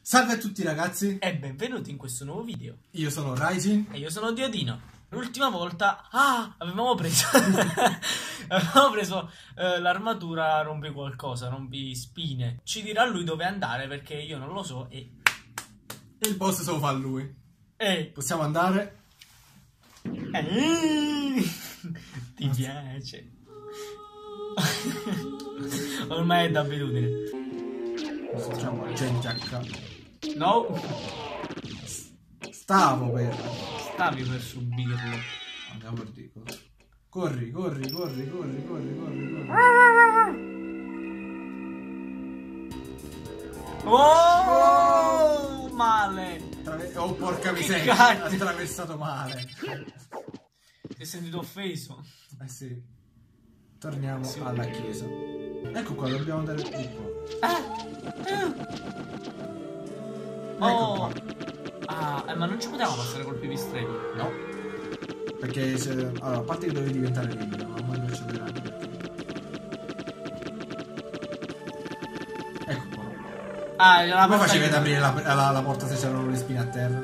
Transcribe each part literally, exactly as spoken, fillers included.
Salve a tutti ragazzi e benvenuti in questo nuovo video. Io sono Raijin e io sono Diodino. L'ultima volta ah, avevamo preso avevamo preso eh, l'armatura rompi qualcosa, rompi spine. Ci dirà lui dove andare perché io non lo so e e il boss se lo fa lui. E possiamo andare. Eh, ti piace? Ormai è d'abitudine. Facciamo gente H. No. Stavo per Stavi per subirlo. Andiamo per dico. Corri, corri, corri, corri, corri, corri, corri. Oh, male. Trave oh porca miseria, ha attraversato male. Ti sei sentito offeso? Eh sì. Torniamo sì. alla chiesa. Ecco qua, dobbiamo andare di qua. Eh. Eh. Ecco oh. qua. Ah, eh, ma non ci potevamo passare col pipistrello? No. Perché se... allora, a parte che dovevi diventare libero, ma non ci accederà anche perché. Ecco qua. Ah, la come facevi ad aprire la, la, la porta se c'erano le spine a terra?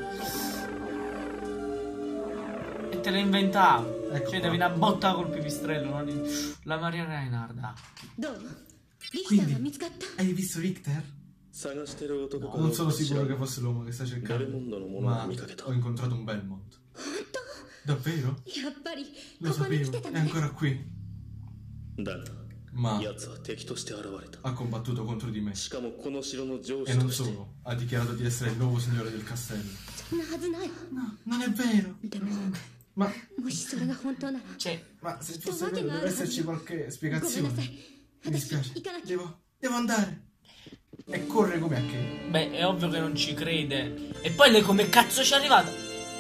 E te le inventavo. Ecco cioè, qua. devi una botta col pipistrello, non il... la Maria Reinhardt. Quindi, hai visto Richter? No, non sono sicuro che fosse l'uomo che sta cercando, ma ho incontrato un Belmont. Davvero? Lo sapevo, è ancora qui. Ma ha combattuto contro di me. E non solo, ha dichiarato di essere il nuovo signore del castello. No, non è vero. Ma, cioè, ma se fosse vero deve esserci qualche spiegazione. Mi dispiace, devo, devo andare. E corre come a che? Beh, è ovvio che non ci crede. E poi lei come cazzo ci è arrivata?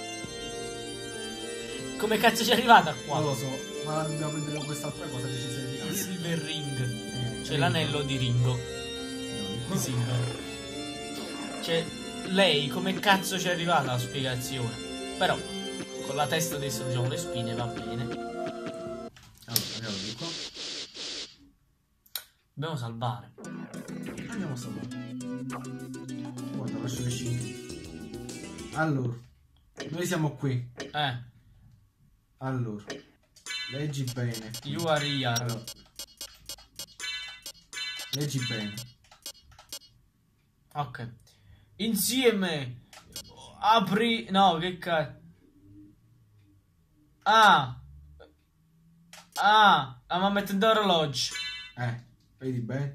Come cazzo ci è arrivata qua? Non lo so, ma dobbiamo prendere quest'altra cosa che ci serve. Il Silver Ring. Eh, cioè l'anello di Ringo. No, Di Silver. Cioè, lei come cazzo ci è arrivata la spiegazione? Però, con la testa distruggiamo le spine, va bene. Allora, andiamo di qua. Dobbiamo salvare. Andiamo a salvare. Guarda, lascio le scie. Allora, noi siamo qui. Eh. Allora, leggi bene. You are here. Allora, leggi bene. Ok. Insieme. Apri. No, che cazzo. Ah. Ah. Ah, ma mettendo orologio. Eh, vedi bene?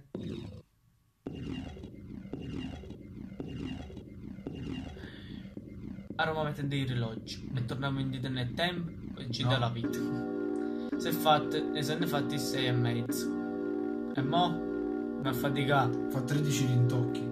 Allora mettendo i reloggi. E torniamo indietro nel tempo e ci No. dà la vita. Se fate. E se ne fatti sei e mezzo. E mo? Mi ha faticato. Fa tredici rintocchi.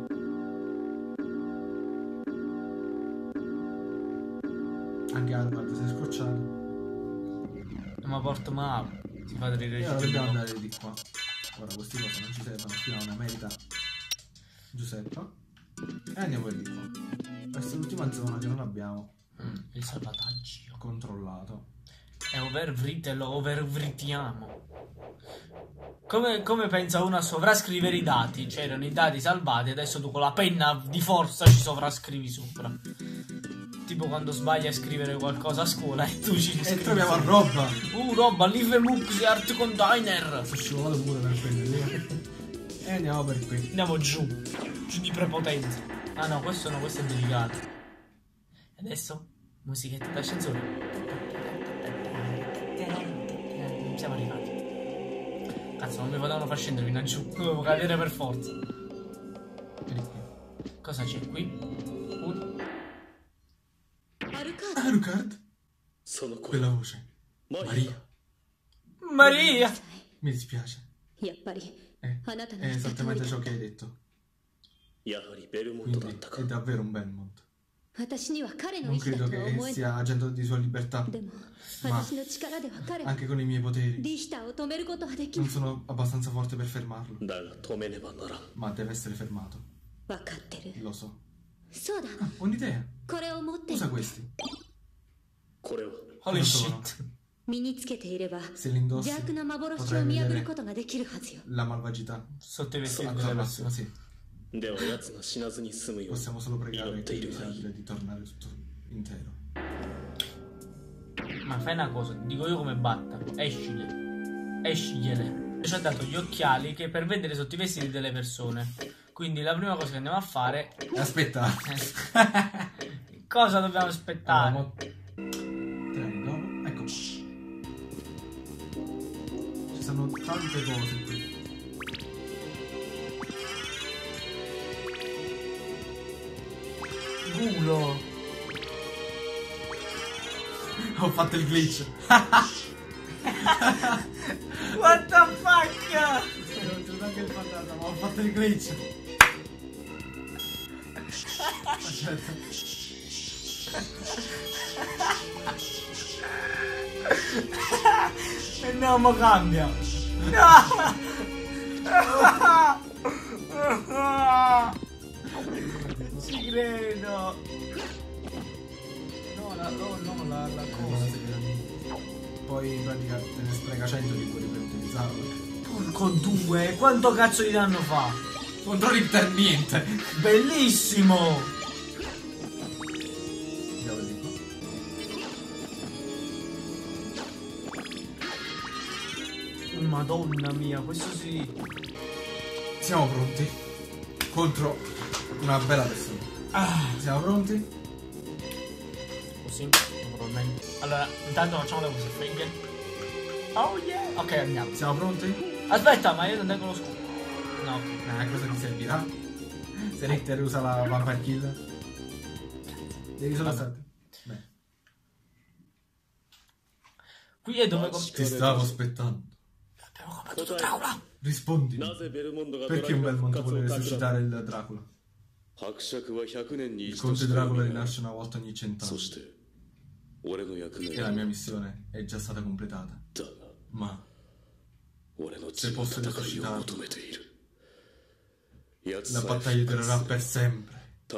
Anche Albert si è scocciato. Ma porto male. Si fa delle E ora recite. dobbiamo andare di qua. Ora queste cose non ci servono più a una merita Giuseppe. E andiamo di qua. Questa è l'ultima zona che non abbiamo Mm, il salvataggio. controllato. E overvrite lo overvritiamo. Come, come pensa uno a sovrascrivere i dati? C'erano i dati salvati, adesso tu con la penna di forza ci sovrascrivi sopra. Tipo quando sbagli a scrivere qualcosa a scuola e tu ci E scrivi. troviamo roba. Uh, roba, live mux e art container. Sono scivolato pure per prendere. E andiamo per qui. Andiamo giù. Giù di prepotenza. Ah no, questo no, questo è delicato. E adesso? Musichetta d'ascensore. Siamo arrivati. Cazzo, non mi potevano far scendere fino a giù. Dovevo cadere per forza. Vieni qui. Cosa c'è qui? Un... Alucard? Quella voce. Maria. Maria! Mi dispiace. Eh, è esattamente ciò che hai detto. Quindi è davvero un Belmont. Non credo che sia agendo di sua libertà, ma anche con i miei poteri non sono abbastanza forte per fermarlo. Ma deve essere fermato. Lo so. Ah, ho un'idea. Usa questi. Holy shit. Se li indossi potrai vedere la malvagità Sotto i vestiti attorno delle a persone. sì. Possiamo solo pregare che di tornare tutto intero. Ma fai una cosa, dico io come batta. Escile. Escigliele. Ci ha dato gli occhiali che per vedere sotto i vestiti delle persone. Quindi la prima cosa che andiamo a fare. Aspetta. Cosa dobbiamo aspettare? Allora, prendo. Ecco. Ci sono tante cose qui. Culo. Ho fatto il glitch. What the fuck? Non c'è neanche il fantasma, ma ho fatto il glitch. Aspetta. E no, ma cambia. No. Non ci credo. No, la, no, no, la, la cosa. Poi in pratica te ne spreca cento di quelli per utilizzarlo. Porco due, quanto cazzo di danno fa? Controlli per niente. Bellissimo. Andiamo di qua. Madonna mia, questo sì. Siamo pronti contro una bella persona. Ah. Siamo pronti? Così, naturalmente. Allora, intanto facciamo le cose fighe. Oh yeah. Ok, andiamo. Siamo pronti? Aspetta, ma io non tengo lo scudo. No. Eh, cosa ti servirà? Se Richter usa la Vampire Kill. Devi solo stare. Beh. Qui è dove... Ti stavo aspettando. Abbiamo combattuto Dracula. Rispondi. Perché un Belmont vuole resuscitare il Dracula? Il conte Dracula rinasce una volta ogni cent'anni. E la mia missione è già stata completata. Ma se posso risuscitarlo, la battaglia durerà per sempre.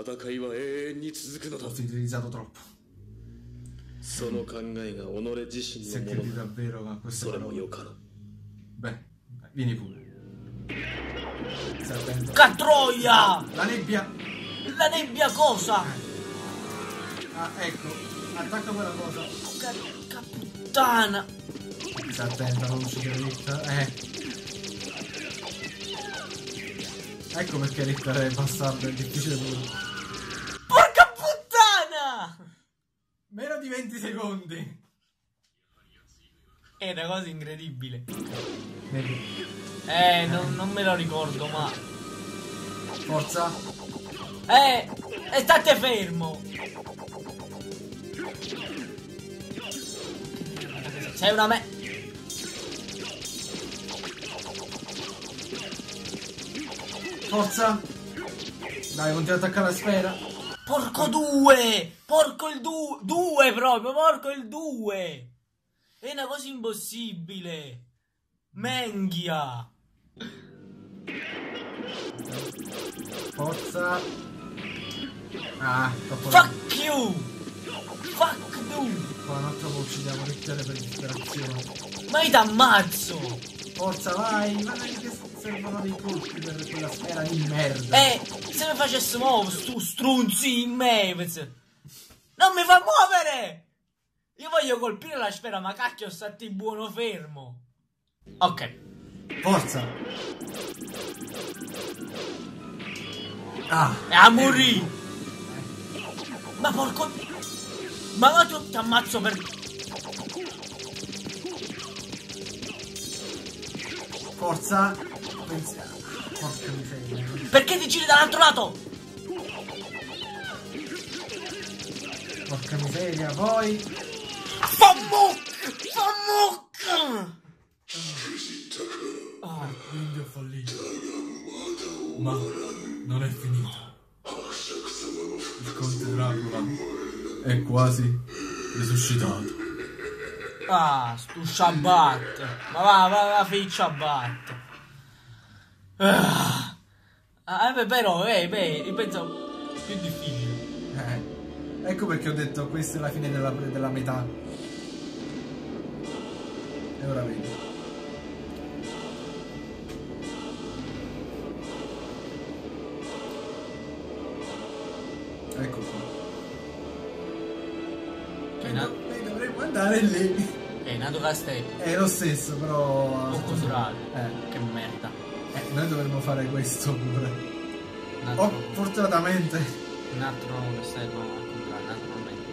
Ho utilizzato troppo. Se credi davvero a queste parole, beh, vieni pure. Stai attento. Catroia! La nebbia! La nebbia cosa? Ah, ecco, attacca quella cosa. Porca puttana! Stai attenta, non uccidere Richter. Eh. Ecco perché Richter è bastardo, è difficile pure. Porca puttana! Meno di venti secondi. È una cosa incredibile. Vedi? Eh, non, non me lo ricordo, ma... Forza. Eh, e state fermo. Sei una me... Forza. Dai, continua ad attaccare la sfera. Porco due! Porco il due! Due proprio, porco il due! È una cosa impossibile! Menghia! Forza. Ah, troppo. Fuck you! Fuck you! Qua un altro po' uccidiamo Richter per disperazione. Ma io t'ammazzo! Forza, vai! Vai, che servono dei colpi per quella sfera di merda. Eh, se mi facessi muovere stu strunzi in me! Non mi fa muovere! Io voglio colpire la sfera, ma cacchio, stati buono fermo. Ok. Forza. Ah. E a morì. Eh. Ma porco... Ma ma tu ti ammazzo per... Forza. Pensiamo. Porca miseria. Perché ti giri dall'altro lato? Porca miseria, poi... Fammuc! Fammuc! Ah, quindi ho fallito. Ma non è finito. Il conte Dracula è quasi risuscitato. Ah, stu Shabbat. Ma va, va, va, fai Shabbat. Ah, ah beh, però, eh, beh, io pensavo più difficile. Eh, ecco perché ho detto questa è la fine della, della metà. E ora vedi. Ecco qua. Che na... Noi dovremmo andare lì. È nato Castello. È lo stesso, però... O culturale. Eh. Che merda. Eh, noi dovremmo fare questo pure. Altro... Oh, fortunatamente. Un altro castello al contrario, naturalmente.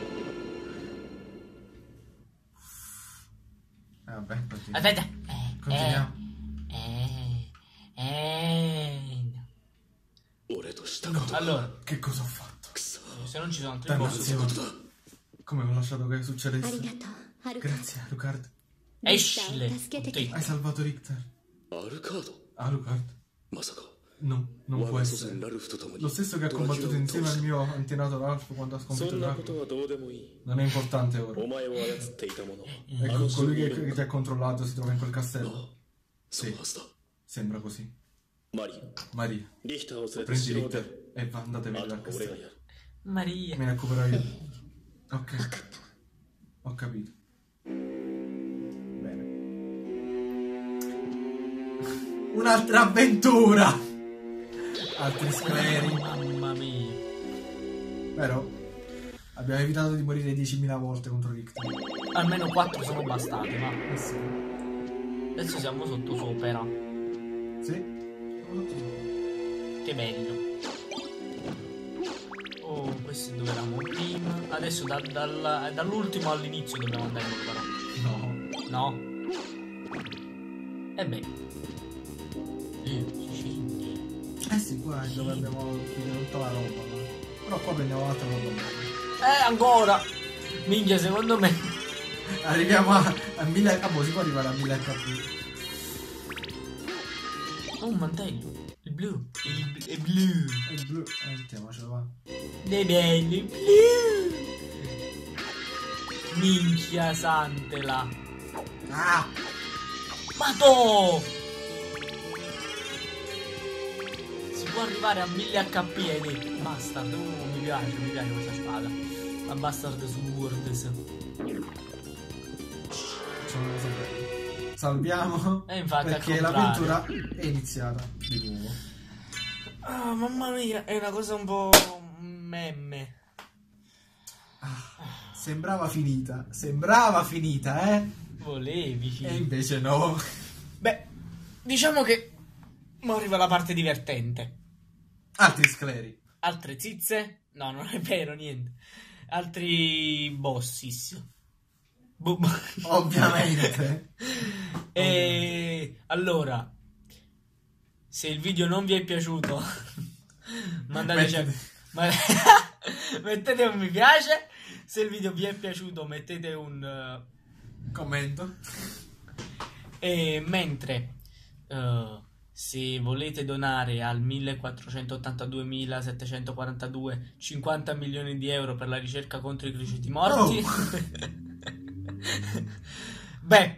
Eh, vabbè, continuiamo. Aspetta. Continuiamo. Eh, eh, eh. No, allora, che cosa ho fatto? Se non ci sono altri boss. Come ho lasciato che succedesse? Grazie, Alucard. Escile. Hai salvato Richter. Alucard? No, non può essere. Lo stesso che ha combattuto insieme al mio antenato Ralph quando ha sconfitto Dracula. Non è importante ora. Ecco, colui che, che ti ha controllato si trova in quel castello. Sì, sembra così. Maria, prendi Richter e va, andatevene dal castello. Maria. Me ne occuperò io. Ok, ho capito. Bene. Un'altra avventura. Altri scleri. Mamma mia. Vero? Abbiamo evitato di morire diecimila volte contro Richter. Almeno quattro sono bastate, ma Eh sì. adesso siamo sotto sopra. Sì? Che bello. Oh, questo è dove eravamo prima. Adesso da, dal, dall'ultimo all'inizio dobbiamo andare però. No. No? E beh. Eh, si scende. Eh sì, qua è dove abbiamo preso tutta la roba. Però qua prendiamo l'altra roba. Eh, ancora! Minchia, secondo me. Arriviamo a, a mille. Ah, boh, si può arrivare a mille H P. Oh, un mantello. Il blu. Il, il blu. Il blu. Eh, mettiamocelo va. Dei belli blu. Minchia santela. Ah! Mato! Si può arrivare a mille H P, hai detto. Bastard. Oh, mi piace, mi piace questa spada. La Bastard Swords. Facciamo una cosa bella. Salviamo. E infatti, perché l'avventura è iniziata di nuovo. Ah, mamma mia, è una cosa un po' memme. Ah, sembrava finita. Sembrava finita, eh? Volevi. E invece no. Beh, diciamo che ma arriva la parte divertente. Altri scleri. Altre zizze? No, non è vero, niente. Altri bossis. Bu- Ovviamente. E allora, se il video non vi è piaciuto, mandateci a... mettete un mi piace. Se il video vi è piaciuto, mettete un uh... commento. E mentre uh, se volete donare al millequattrocentottantaduemilasettecentoquarantadue cinquanta milioni di euro per la ricerca contro i croceti morti, oh. Beh,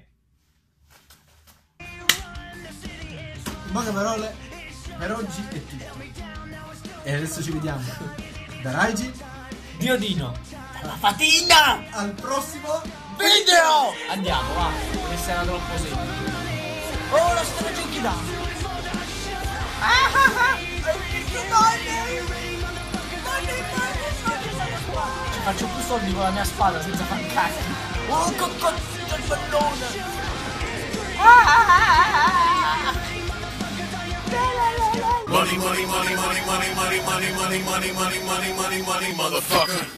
in poche parole, per oggi è tutto. E adesso ci vediamo da Raigi, Diodino, dalla Fatina, al prossimo video. Andiamo, va, questa era troppo semplice. Oh, la sto giochino. Ah ah ah, ci faccio più soldi con la mia spada senza far cazzo. Oh, che cazzo di pallone! Ah, ah, ah, ah. Money, money, money, money, money, money, money, money, money, money, money, money, money, motherfucker.